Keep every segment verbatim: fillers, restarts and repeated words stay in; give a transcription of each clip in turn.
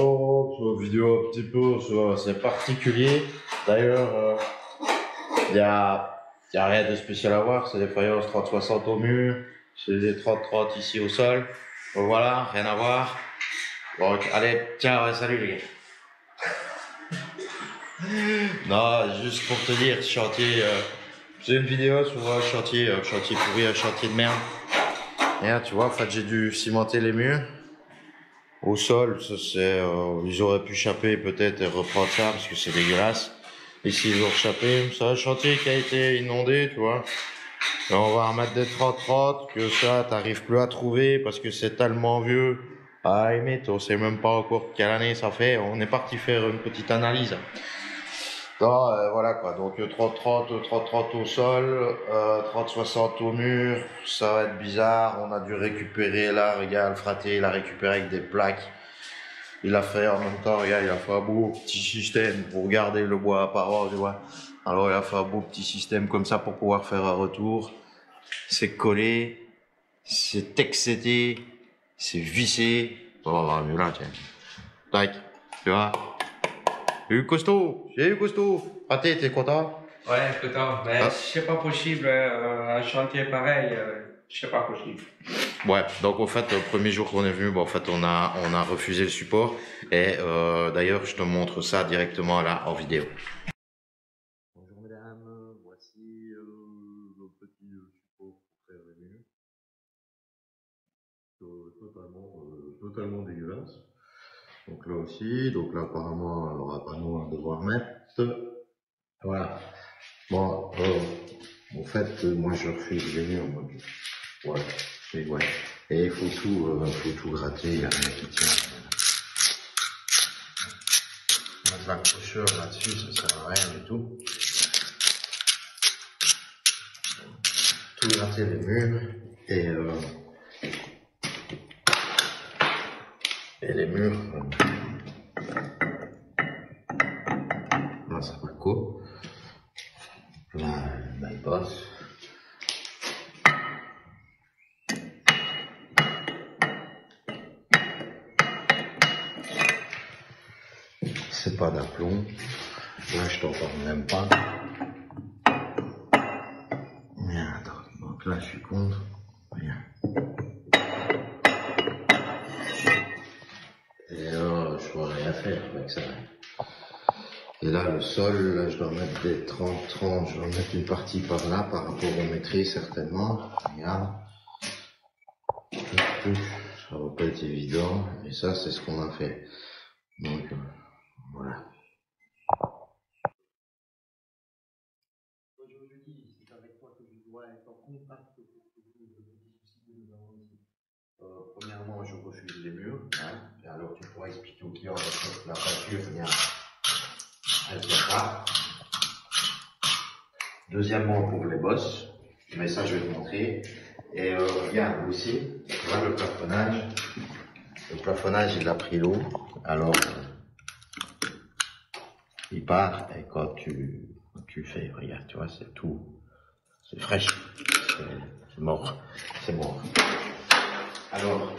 Oh, cette vidéo un petit peu, c'est particulier. D'ailleurs, il euh, n'y a, y a rien de spécial à voir. C'est des faïences trente soixante au mur. C'est des trente trente ici au sol. Donc voilà, rien à voir. Donc, allez, tiens, ouais, salut les gars. Non, juste pour te dire, chantier. Euh, c'est une vidéo sur un chantier, un chantier pourri, un chantier de merde. Et là, tu vois, en fait, j'ai dû cimenter les murs. Au sol, ça c'est, euh, ils auraient pu chaper peut-être et reprendre ça parce que c'est dégueulasse. Ici ils ont rechapé, c'est un chantier qui a été inondé, tu vois. Et on va remettre des trente trente que ça t'arrives plus à trouver parce que c'est tellement vieux. Ah limite, on sait même pas encore quelle année ça fait. On est parti faire une petite analyse. Non, euh, voilà quoi, donc trente trente, trente trente au sol, euh, trente soixante au mur, ça va être bizarre, on a dû récupérer là, regarde, le fraté, il a récupéré avec des plaques, il a fait en même temps, regarde, il a fait un beau petit système pour garder le bois à paroi, tu vois, alors il a fait un beau petit système comme ça pour pouvoir faire un retour, c'est collé, c'est texété, c'est vissé, oh, mais là, tiens, tac, tu vois. J'ai eu costaud, j'ai eu costaud. Pâté, t'es content? Ouais, content. Mais ah. c'est pas possible, euh, un chantier pareil, euh, c'est pas possible. Ouais, donc en fait, le premier jour qu'on est venu, bon, en fait, on a, on a refusé le support. Et euh, d'ailleurs, je te montre ça directement là en vidéo. Bonjour mesdames, voici euh, le petit support pour faire les murs. Euh, totalement, euh, totalement dégueulasse. Donc là aussi, donc là apparemment, on n'aura pas nous à devoir mettre. Voilà. Bon, euh, en fait, moi je refuse les murs. Donc, ouais, et ouais. Et il faut tout, euh, faut tout gratter, il n'y a rien qui tient. Mettre l'accrocheur là-dessus, ça sert à rien du tout. Tout gratter les murs et euh, et les murs. Euh, là, ça va quoi. Là, le bypass. C'est pas d'aplomb. Là, je t'en parle même pas. Merde. Donc là, je suis contre. Rien. Et là, je pourrais rien faire avec ça. Et là, le sol, là, je dois mettre des trente trente. Je dois mettre une partie par là, par rapport aux maîtrises, certainement. Regarde. Ça va pas être évident. Et ça, c'est ce qu'on a fait. Donc, euh, voilà. Aujourd'hui, c'est avec toi que je dois être en contact pour trouver le petit souci que nous avons ici. Euh, premièrement, je refuse les murs. Hein, et alors, tu pourras expliquer au client que la peinture vient, elle vient pas. Deuxièmement, pour les bosses. Mais ça, je vais te montrer. Et euh, regarde aussi, tu vois le plafonnage. Le plafonnage, il a pris l'eau. Alors, euh, il part. Et quand tu, quand tu fais, regarde, tu vois, c'est tout. C'est fraîche. C'est mort. C'est mort. Alors,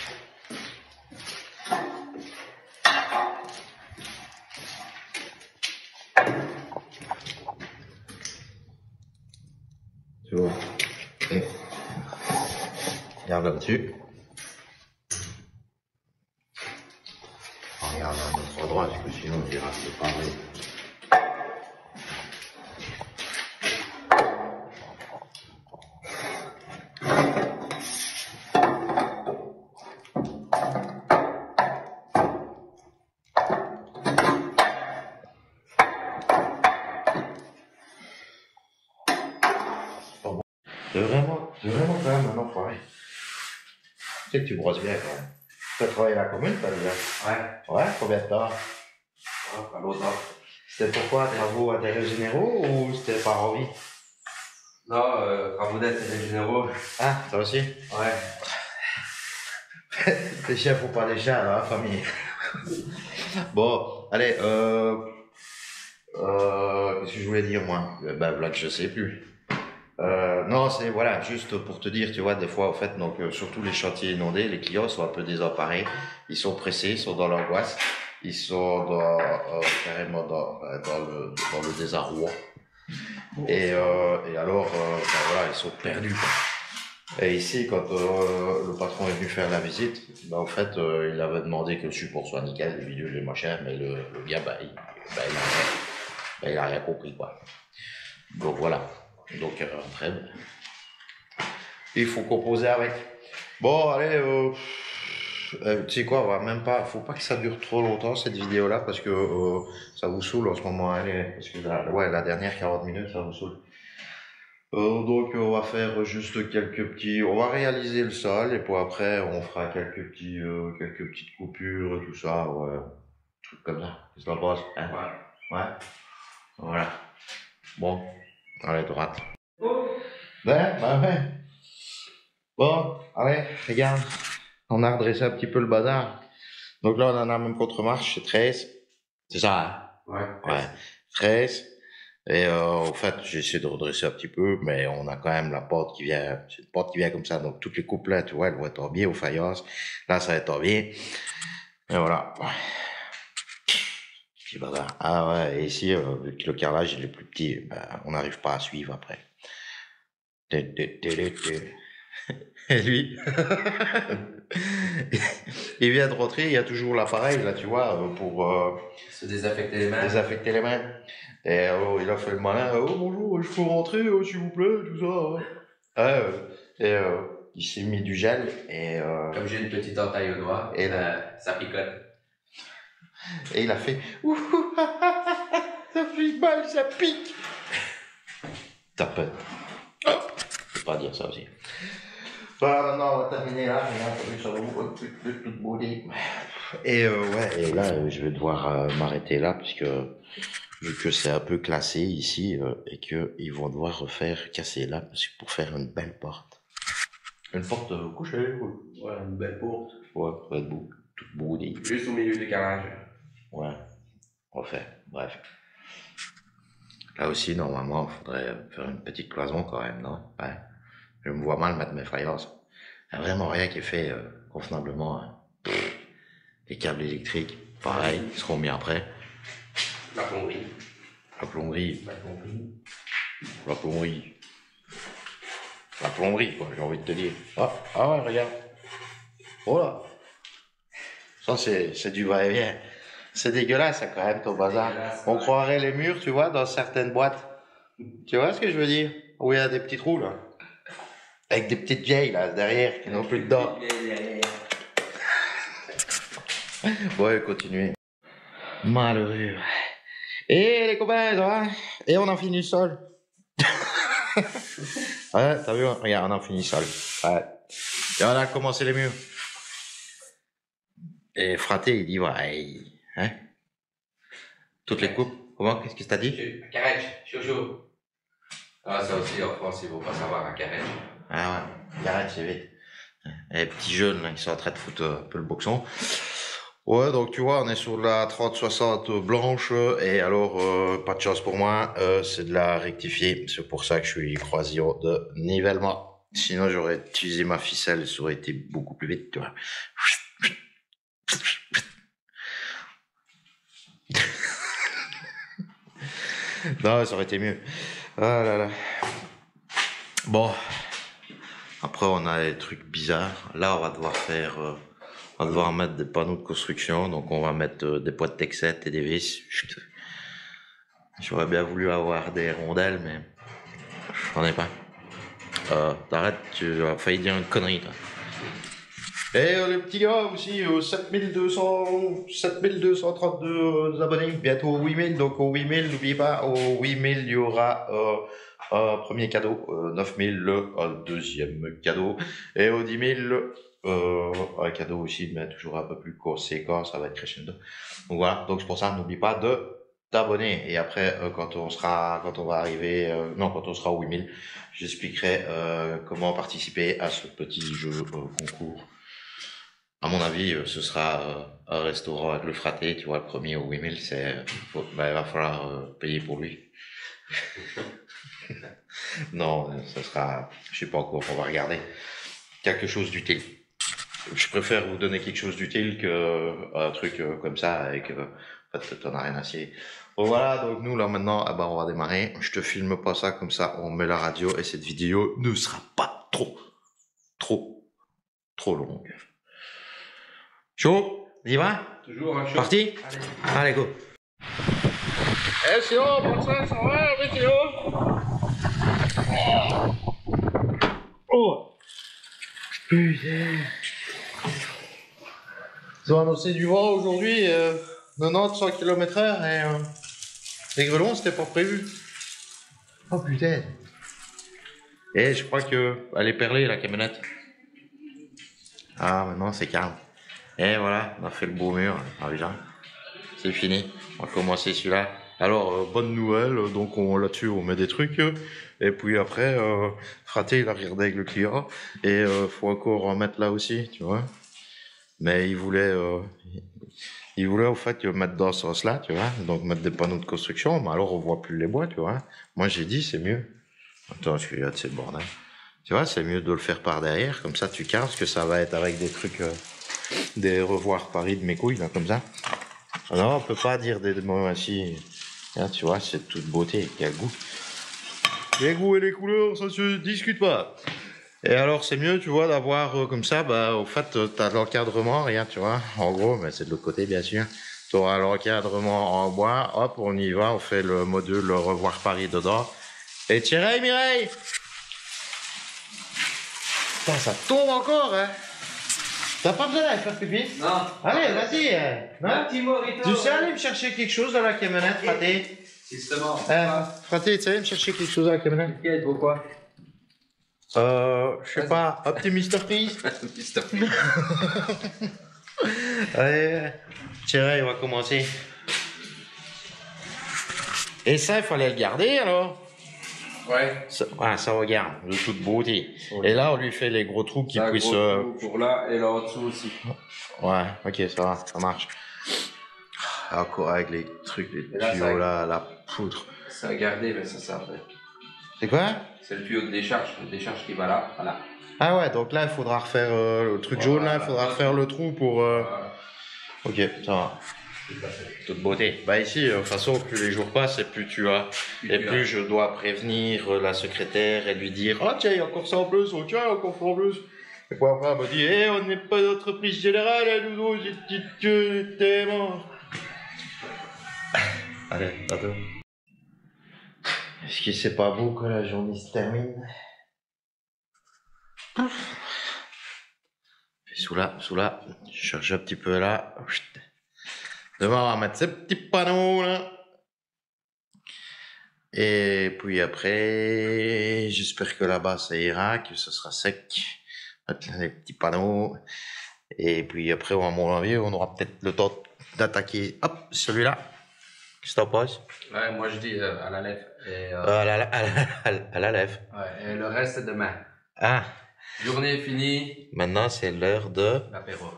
tu vois, et regarde là-dessus. Regarde à notre endroit, parce que sinon on dira que c'est pas vrai. C'est vraiment, c'est vraiment quand même un enfoiré. Tu sais que tu brosses bien quand même. Tu as travaillé à la commune, t'as déjà? Ouais. Ouais, combien de temps? Ouais, pas longtemps. C'était pourquoi, travaux d'intérêt généraux ou c'était par envie? Non, euh, travaux d'intérêt généraux. Ah, ça aussi? Ouais. Des chiens faut pas des chiens dans la famille. Bon, allez, euh... Euh... Qu'est-ce que je voulais dire, moi? Ben, voilà que je sais plus. Euh, non, c'est voilà, juste pour te dire, tu vois, des fois, en fait, donc, euh, surtout les chantiers inondés, les clients sont un peu désemparés, ils sont pressés, ils sont dans l'angoisse. ils sont dans, euh, carrément dans, dans, le, dans le désarroi. Et, euh, et alors, euh, ben voilà, ils sont perdus, quoi. Et ici, quand euh, le patron est venu faire la visite, ben, en fait, euh, il avait demandé que le support soit nickel, les vidéos, les machins, mais le, le gars, ben, il, ben, il, a rien, ben, il a rien compris, quoi. Donc voilà. Donc euh, après, ben, il faut composer avec. Bon, allez, euh, euh, tu sais quoi, on va même pas, faut pas que ça dure trop longtemps cette vidéo-là parce que euh, ça vous saoule en ce moment. Allez, parce que la, ouais, la dernière quarante minutes, ça vous saoule. Euh, donc on va faire juste quelques petits, on va réaliser le sol et puis après on fera quelques petits, euh, quelques petites coupures, tout ça, ouais, trucs comme ça. Qu'est-ce que t'en penses, hein? Ouais. Ouais. Voilà. Bon, allez droite. Oh. Ouais, bah ouais. Bon, allez, regarde. On a redressé un petit peu le bazar. Donc là, on en a même contre-marche, c'est treize. C'est ça, hein? Ouais. Ouais. treize. Et euh, en fait, j'ai essayé de redresser un petit peu, mais on a quand même la porte qui vient, c'est une porte qui vient comme ça. Donc toutes les coupes là, tu vois, elles vont être bien aux faïences. Là, ça va être bien. Et voilà. Petit bazar. Ah ouais, et ici, euh, vu que le carrelage il est plus petit, ben, on n'arrive pas à suivre après. Et lui, il vient de rentrer, il y a toujours l'appareil, là, tu vois, pour euh, se désaffecter les mains. Désaffecter les mains. Et oh, il a fait le malin, oh bonjour, je peux rentrer, oh, s'il vous plaît, tout ça. Ah, euh, et euh, il s'est mis du gel, et. Euh, Comme j'ai une petite entaille au doigt, et là, euh, ça picote. Et il a fait, ouh, ça fait mal, ça pique. T'as peur. Oh, je peux pas dire ça aussi. Voilà, maintenant on va terminer là, ça va toute beauté. Et euh, ouais, et là je vais devoir euh, m'arrêter là puisque vu que c'est un peu classé ici euh, et que ils vont devoir refaire casser là parce que pour faire une belle porte. Une porte euh, couchée. Ouais. Ouais, une belle porte. Ouais, ouais, beau, toute beauté. Juste au milieu du garage. Ouais, refaire. Bref. Là aussi normalement il faudrait faire une petite cloison quand même, non? Ouais. Je me vois mal mettre mes faïences. Il n'y a vraiment rien qui est fait euh, convenablement. Hein. Les câbles électriques, pareil, ils seront mis après. La plomberie. La plomberie. La plomberie. La plomberie. La plomberie, quoi, j'ai envie de te dire. Ah, ah ouais, regarde. Oh là. Ça, c'est, c'est du va-et-vient. C'est dégueulasse, ça, quand même, ton bazar. On ouais. Croirait les murs, tu vois, dans certaines boîtes. Tu vois ce que je veux dire? Où il y a des petits trous, là. Avec des petites vieilles, là, derrière, qui n'ont plus de dents. Ouais, continuez. Malheureux. Et les copains, ça va? Et on a fini le sol. Ouais, t'as vu? Regarde, on a fini le sol. Ouais. Et on a commencé les murs. Et Fraté, il dit, ouais, hein? Toutes les coupes. Comment? Qu'est-ce que t'as dit? Carrèche, chaud chaud. Ah, ça aussi, en France, il ne faut pas savoir un carrèche. Ah ouais, carrèche, c'est vite. Et les petits jeunes, là, ils sont en train de foutre un peu le boxon. Ouais, donc tu vois, on est sur la trente soixante blanche, et alors, euh, pas de chance pour moi, euh, c'est de la rectifier. C'est pour ça que je suis croisillon de nivellement. Sinon, j'aurais utilisé ma ficelle, ça aurait été beaucoup plus vite, tu vois. Non, ça aurait été mieux. Ah là là. Bon. Après, on a des trucs bizarres. Là, on va devoir faire... Euh, on va devoir mettre des panneaux de construction. Donc, on va mettre euh, des poids de Texet et des vis. Chut. J'aurais bien voulu avoir des rondelles, mais... j'en ai pas. Euh, t'arrêtes, tu as failli dire une connerie, toi. Et euh, les petits gars aussi, euh, sept mille deux cent trente-deux euh, abonnés, bientôt huit mille, donc au huit mille, n'oubliez pas, au huit mille, il y aura euh, un premier cadeau, euh, neuf mille, le un deuxième cadeau, et au dix mille, euh, un cadeau aussi, mais toujours un peu plus conséquent, ça va être crescendo. Donc voilà, donc c'est pour ça, n'oublie pas de t'abonner, et après, euh, quand on sera, quand on va arriver, euh, non, quand on sera au huit mille, j'expliquerai euh, comment participer à ce petit jeu euh, concours. À mon avis, ce sera euh, un restaurant avec le fraté, tu vois, le premier au huit mille, c'est, bah, il va falloir euh, payer pour lui. Non, ce sera, je sais pas encore, on va regarder. Quelque chose d'utile. je préfère vous donner quelque chose d'utile qu'un truc euh, comme ça et que en fait, t'en as rien à cirer. Bon voilà, donc nous là maintenant, ah bah, on va démarrer. Je te filme pas ça comme ça, on met la radio et cette vidéo ne sera pas trop, trop, trop longue. Chaud? On y va? Toujours un chaud. Parti? Allez. Allez, go. Eh sinon, pour ça, ça va, météo? Oh! Putain! Ils ont annoncé du vent aujourd'hui, euh, quatre-vingt-dix à cent kilomètres heure et euh, les grelons c'était pas prévu. Oh putain! Et je crois que elle est perlée la camionnette. Ah maintenant c'est calme. Et voilà, on a fait le beau mur. Ah déjà, c'est fini. On va commencer celui-là. Alors euh, bonne nouvelle, donc on là-dessus on met des trucs. Et puis après, euh, Fraté il a regardé avec le client et euh, faut encore en mettre là aussi, tu vois. Mais il voulait, euh, il voulait au fait mettre dans ce sens-là, tu vois, donc mettre des panneaux de construction, mais alors on voit plus les bois, tu vois. Moi j'ai dit c'est mieux. Attends, je suis là, c'est le bordel. Tu vois, c'est mieux de le faire par derrière, comme ça tu carres, parce que ça va être avec des trucs, euh, des revoirs Paris de mes couilles, là, comme ça. Non, on peut pas dire des mots ainsi. Là, tu vois, c'est toute beauté, quel goût. Les goûts et les couleurs, ça se discute pas. Et alors c'est mieux, tu vois, d'avoir euh, comme ça, bah au fait, euh, t'as de l'encadrement, regarde, tu vois, en gros, mais c'est de l'autre côté, bien sûr. Tu auras l'encadrement en bois, hop, on y va, on fait le module, le revoir Paris dedans. Et Thierry, Mireille! Putain, ça tombe encore, hein! T'as pas besoin d'aller faire pipi? Non. Allez, vas-y! Euh, Un petit morito. tu sais aller me chercher quelque chose dans la camionnette, Fraté? Justement. Euh, Fraté, tu sais aller me chercher quelque chose dans la camionnette? Quel pourquoi? Euh, je sais pas, un petit mister Freeze? mister Freeze. Allez, Thierry, on va commencer. Et ça, il fallait le garder alors? Ouais. Ça, ouais, ça regarde, de toute beauté. Ouais. Et là, on lui fait les gros trous qui là, puissent. Gros euh... trou pour là et là en dessous aussi. Ouais, ok, ça va, ça marche. Encore avec les trucs, les là, tuyaux ça... là, la poutre. Ça a gardé, mais ça sert. C'est quoi? C'est le tuyau de décharge, le décharge qui va là, voilà. Ah ouais, donc là, il faudra refaire euh, le truc voilà, jaune là, il faudra refaire le trou pour. Euh... Voilà. Ok, ça va. Toute beauté. Bah ici, de toute façon, plus les jours passent et plus tu as, plus et plus as. Je dois prévenir la secrétaire et lui dire, ah oh, tiens, il y a encore ça en plus, oh tiens, encore ça en plus. Et puis après, elle me dit, hé, hey, on n'est pas d'entreprise générale, hein, nous, j'ai tellement. Allez, attends. Est-ce que c'est pas beau quand la journée se termine? Et sous là, sous là, je cherche un petit peu là. Demain, on va mettre ces petits panneaux là. Et puis après, j'espère que là-bas ça ira, que ce sera sec. Mettre les petits panneaux. Et puis après, à mon avis, on aura peut-être le temps d'attaquer. Hop, celui-là. Qu'est-ce que t'en penses? Ouais, moi je dis euh, à la lèvre. Et, euh... Euh, à, la, à, la, à la lèvre. Ouais, et le reste demain. Ah. Journée finie. Maintenant, c'est l'heure de l'apéro.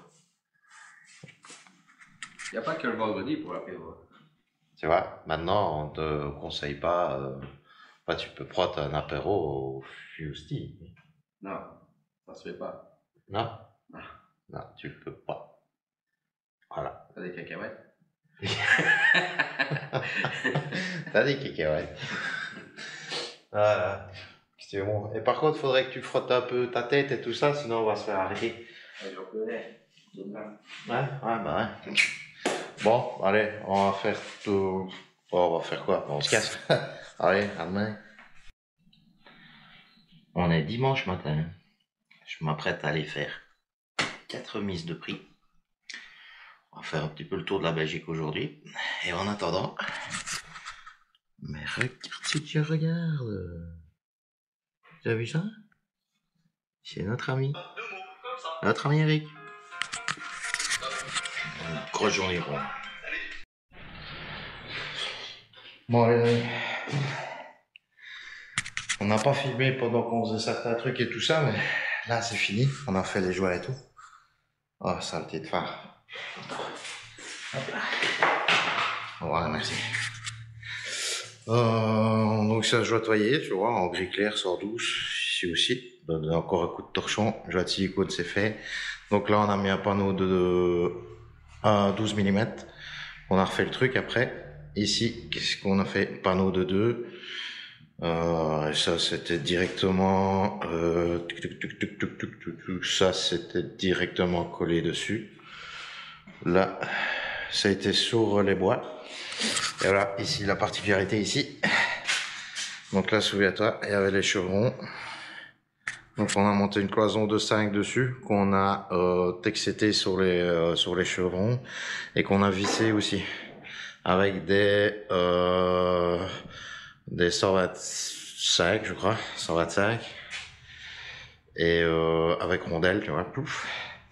Il n'y a pas que le vendredi pour l'apéro. Tu vois, maintenant, on te conseille pas. Euh, bah, tu peux prendre un apéro au Fusti. Non, ça se fait pas. Non? Non. Non, tu peux pas. Voilà. T'as des cacahuètes? T'as des cacahuètes. Voilà. C'est bon. Et par contre, il faudrait que tu frottes un peu ta tête et tout ça, sinon on va se faire arrêter. Ouais, j'en connais. Ouais, ouais, bah ouais. Bon, allez, on va faire tout. Bon, on va faire quoi? On se casse. Allez, à demain. On est dimanche matin. Je m'apprête à aller faire quatre mises de prix. On va faire un petit peu le tour de la Belgique aujourd'hui. Et en attendant, mais regarde si tu regardes. Tu as vu ça? C'est notre ami. Notre ami Eric. Une grosse journée pour moi. Bon, allez. On n'a pas filmé pendant qu'on faisait certains trucs et tout ça, mais là c'est fini. On a fait les joies et tout. Oh, saleté de phare. Voilà, merci. Euh, donc ça joie toyer, tu vois, en gris clair, sort douce, ici aussi. Donne encore un coup de torchon, joie de silicone c'est fait. Donc là, on a mis un panneau de euh, douze millimètres. On a refait le truc après. Ici, qu'est-ce qu'on a fait? Panneau de deux. Euh, ça, c'était directement... Euh, ça, c'était directement collé dessus. Là, ça a été sur les bois. Et voilà, ici, la particularité ici. Donc là, souviens-toi, il y avait les chevrons. Donc on a monté une cloison de cinq dessus, qu'on a euh, texété sur les, euh, sur les chevrons, et qu'on a vissé aussi, avec des, euh, des cent vingt-cinq, je crois, cent vingt-cinq, et euh, avec rondelles, tu vois, pouf.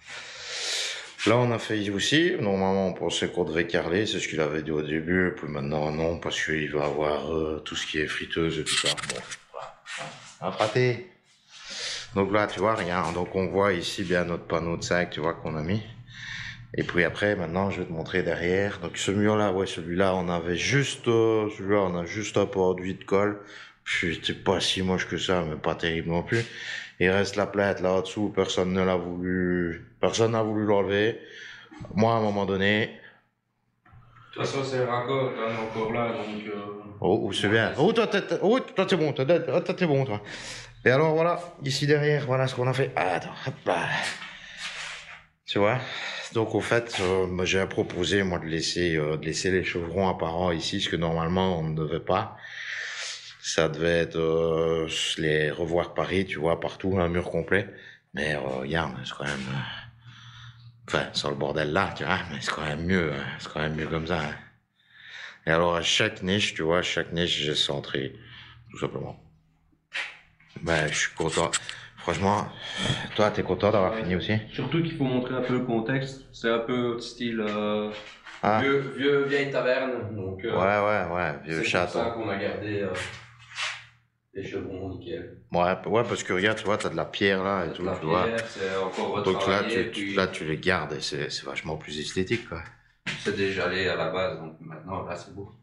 Là, on a fait aussi. Normalement, on pensait qu'on devait carreler, c'est ce qu'il avait dit au début. Puis maintenant, non, parce qu'il va avoir euh, tout ce qui est friteuse et tout ça. Bon, voilà. Un fraté. Donc là, tu vois, rien. Donc on voit ici bien notre panneau de sac, tu vois, qu'on a mis. Et puis après, maintenant, je vais te montrer derrière. Donc ce mur-là, ouais, celui-là, on avait juste, euh, celui-là, on a juste un produit de colle. C'était pas si moche que ça, mais pas terrible non plus. Il reste la plainte là dessous, personne ne l'a voulu, personne n'a voulu l'enlever. Moi, à un moment donné. De toute façon, c'est raccord, on est encore là, donc. Euh... Oh, oh c'est bien. Oh, toi, t'es, oh, toi, t'es bon, toi, toi, t'es bon, toi. Et alors, voilà, ici derrière, voilà ce qu'on a fait. Ah, attends, hop là. Tu vois? Donc, au fait, euh, j'ai proposé, moi, de laisser, euh, de laisser les chevrons apparents ici, ce que normalement, on ne devait pas. Ça devait être euh, les revoir Paris, tu vois, partout, un mur complet. Mais euh, regarde, c'est quand même... Euh... Enfin, sans le bordel là, tu vois, mais c'est quand même mieux, hein. C'est quand même mieux comme ça. Hein. Et alors, à chaque niche, tu vois, chaque niche, j'ai centré, tout simplement. Ben, je suis content. Franchement, toi, t'es content d'avoir ouais. fini aussi? Surtout qu'il faut montrer un peu le contexte. C'est un peu style... Euh... Ah. Vieux, vieux, vieille taverne. Donc, euh, ouais, ouais, ouais, vieux château. C'est pour ça qu'on a gardé... Euh... Les chevrons, nickel. Ouais, ouais, parce que regarde, tu vois, t'as de la pierre là et tout, la tu pierre, vois. C'est encore donc là, tu, puis... là, tu les gardes et c'est, c'est vachement plus esthétique, quoi. C'est déjà allé à la base, donc maintenant, là, c'est beau.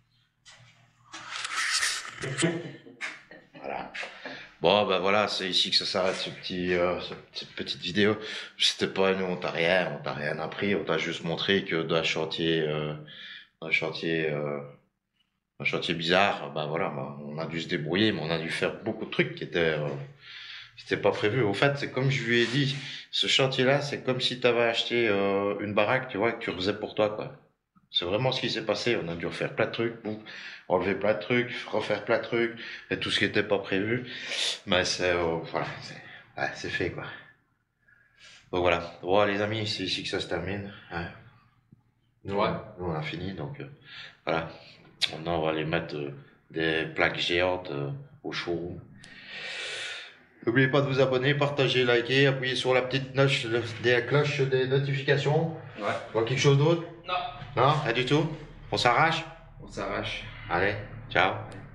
Voilà. Bon, ben voilà, c'est ici que ça s'arrête, ce petit, euh, cette petite vidéo. C'était pas, nous, on t'a rien, on t'a rien appris, on t'a juste montré que d'un chantier, euh, d'un chantier, euh, un chantier bizarre, ben voilà, ben, on a dû se débrouiller, mais on a dû faire beaucoup de trucs qui étaient, euh, qui étaient pas prévus. Au fait, c'est comme je lui ai dit, ce chantier-là, c'est comme si tu avais acheté euh, une baraque, tu vois, que tu faisais pour toi, quoi. C'est vraiment ce qui s'est passé. On a dû refaire plein de trucs, boum, enlever plein de trucs, refaire plein de trucs, et tout ce qui n'était pas prévu. Mais c'est, euh, voilà, c'est, ouais, c'est fait, quoi. Donc voilà. Bon, les amis, c'est ici que ça se termine. Ouais. Nous, ouais. Nous, on a fini, donc euh, voilà. Maintenant, on va aller mettre euh, des plaques géantes euh, au showroom. N'oubliez pas de vous abonner, partager, liker, appuyer sur la petite noche, des cloches des notifications. Ouais. Tu vois quelque chose d'autre? Non. Non, pas du tout. On s'arrache? On s'arrache. Allez, ciao.